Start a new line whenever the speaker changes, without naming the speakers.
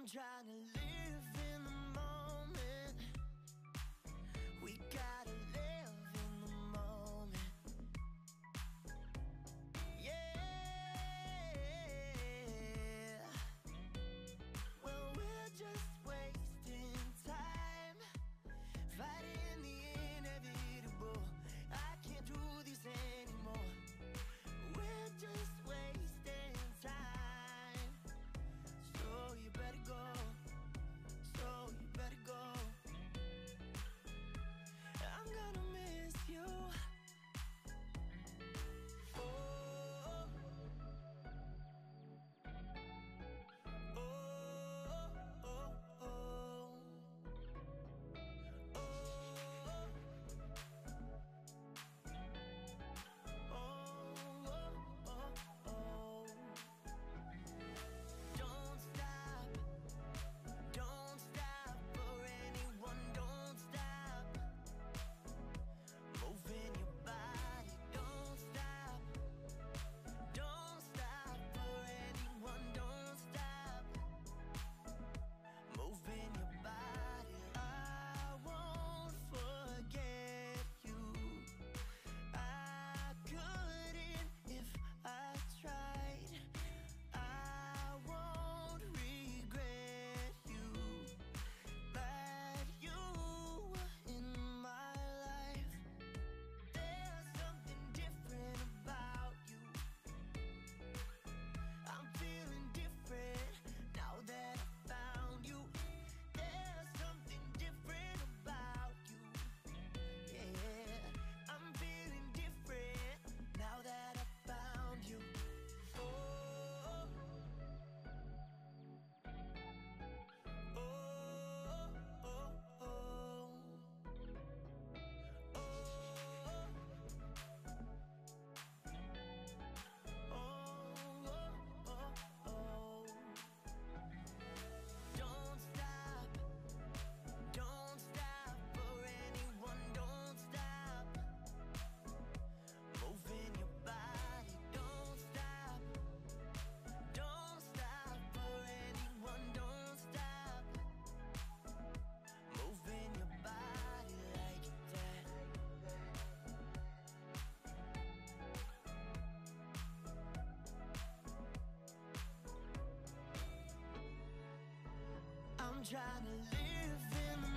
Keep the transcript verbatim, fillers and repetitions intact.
trying to live in the moment. We gotta live in the moment. Yeah. Well, we're just wasting time, fighting the inevitable. I can't do this anymore. We're just wasting time. So you better go. So you better go. I'm gonna miss you. Oh, oh, oh, oh, oh, oh, oh, oh. Don't stop, don't stop for anyone. Don't stop moving your body. Don't stop, don't stop for anyone. Don't stop moving your body. I won't forget you. I couldn't if I tried. I won't regret you. But you in my life. There's something different about you. I'm feeling different now that I found you. There's something different about you. Yeah, I'm feeling different now that I found you. Oh, oh, oh, oh, oh, oh, oh, oh. Don't stop, don't stop for anyone. Don't stop moving your body. Don't stop, don't stop for anyone. Don't stop moving your body like that. I'm trying to live in the